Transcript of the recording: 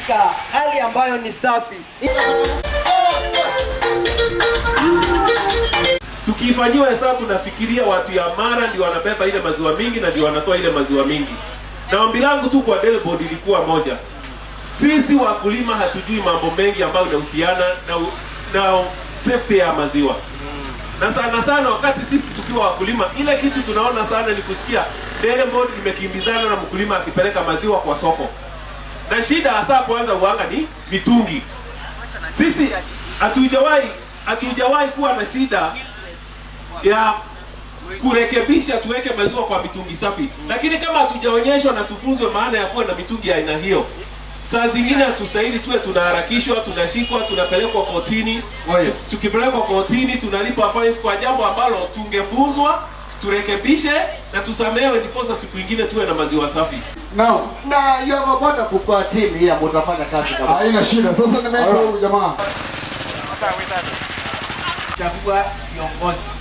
katika hali ambayo ni safi. Tukifanyiwa hesabu nafikiria watu ya Mara ndio wanabeba ile maziwa mingi na ndio wanatoa ile maziwa mingi. Na ombi langu tu kwa Dairy Board ilikuwa moja. Sisi wakulima hatujui mambo mengi ambayo yanahusiana na safety ya maziwa. Na sana wakati sisi tukiwa wakulima, ile kitu tunaona sana ni kusikia Dairy Board imekimbizana na mkulima akipeleka maziwa kwa soko. Na shida hasa kwanza uanga ni mitungi. Sisi hatujawahi kuwa na shida ya kurekebisha tuweke maziwa kwa mitungi safi. Lakini kama hatujaonyeshwa na tufunzwe maana ya kuwa na mitungi ya aina hiyo, saa zingine hatustahili tuwe tunaharakishwa, tunashikwa, tunapelekwa kotini. Tukipelekwa kotini tunalipa fines kwa jambo ambalo tungefunzwa, turekebishe na tusamehewe ndiposa siku nyingine tuwe na maziwa safi. Now, na yao bwana kwa timu hii ambayo tutafanya kazi kama. Haina shida. Sasa nimeita huyu jamaa. Chagua viongozi.